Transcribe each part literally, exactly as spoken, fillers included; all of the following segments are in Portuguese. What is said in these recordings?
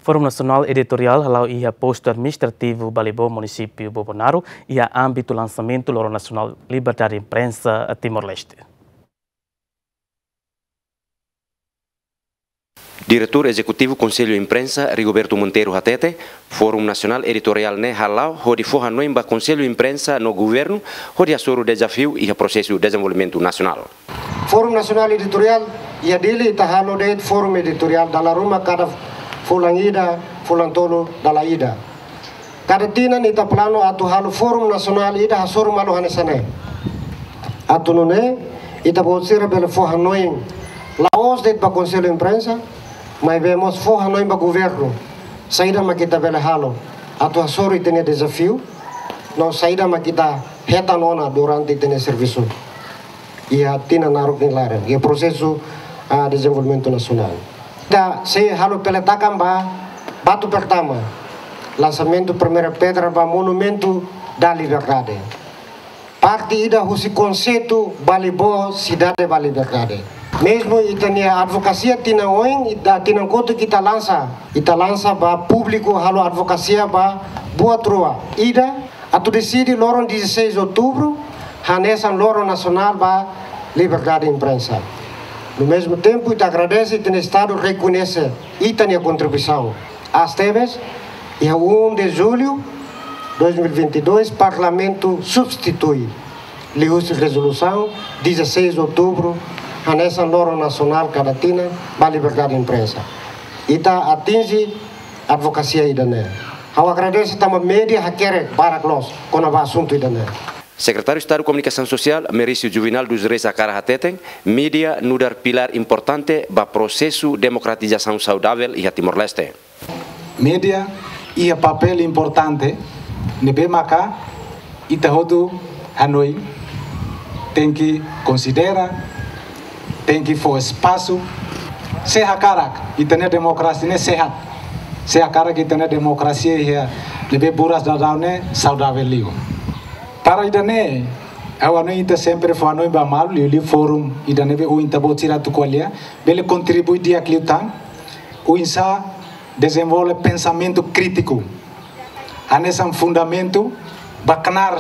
Fórum Nacional Editorial halau ia posto administrativo Balibo, município Bobonaro, ia âmbito lançamento do Nacional Liberdade de Imprensa a Timor-Leste. Diretor Executivo Conselho Imprensa Rigoberto Monteiro Hatete, Fórum Nacional Editorial ne halau, hodi forra noimba Conselho Imprensa no governo, hodi assoro desafio e processo de desenvolvimento nacional. Fórum Nacional Editorial ia dele tahalo de Fórum Editorial dalla Roma cada fulangida, fulantolo dalla ida. Cada tina nita plano atu halo Fórum Nacional ida hasoro malo hanesane. Atu nune ita bolsira bela forra noim laos de ba Conselho Imprensa, mas vemos forra noim ba governo. Saída makita bela halo. Atu hasoro itene desafio. Não saída makita reta nona durante itene serviço. E a tina naruk nilara, e o processo de desenvolvimento nacional. Da se halo peletakan ba batu pertama, lançamento primeira pedra ba monumento da liberdade. Parte ida husi conceito Balibo cidade da liberdade. Mesmo itania advocacia tina oin ita tina conto kita lança, ita lança ba público halo advocacia ba boa trua. Ida atu decide loron dezesseis de outubro hanesan loro nacional ba liberdade de imprensa. No mesmo tempo, ita agradece que o Estado reconhece ita a contribuição. Às teves, e a um de julho de dois mil e vinte e dois, o Parlamento substitui a resolução dezesseis de outubro hanesan loro nacional cadatina ba liberdade de imprensa. Ita atinge a advocacia idane. Eu agradeço também a mídia haquere para nós com o assunto idane. Secretário de Estado de Comunicação Social, Merício Juvenal dos Reis Akara Hateten, mídia no dar pilar importante para o processo de democratização saudável e a Timor-Leste. Mídia e o papel importante, nebe maka, itahodo Hanoi, tem que considerar, tem que for espaço, se hakarak, e ter democracia, ne sehat, se hakarak e ter democracia e nebe buras da daune saudável ligo. Para idane, awano ita sempre foi no ibamal, o fórum idane be o intabo tira tu colher, bele contribui dia cliutan, o insa desenvolve pensamento crítico, anessa um fundamento bacanar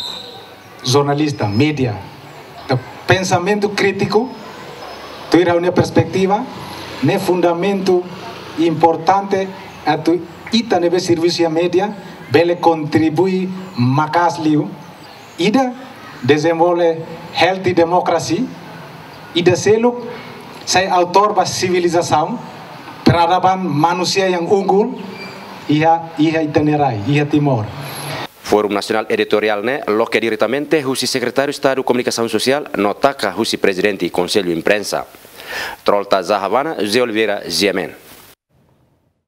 jornalista, mídia, pensamento crítico, tu ira uma perspectiva, ne fundamento importante a tu ita nebe serviço a mídia, bele contribui macas liu. Ida desenvolve healthy democracy, ida selo sai autor ba civilização, peradaban manusia yang unggul, ia ia itinerai, ia Timor. Fórum Nacional Editorial ne loque diretamente husi Secretário de Estado de Comunicação Social, notaka husi Presidente e Conselho Imprensa. Trolta Zahavana, Zé Oliveira, Ziemen.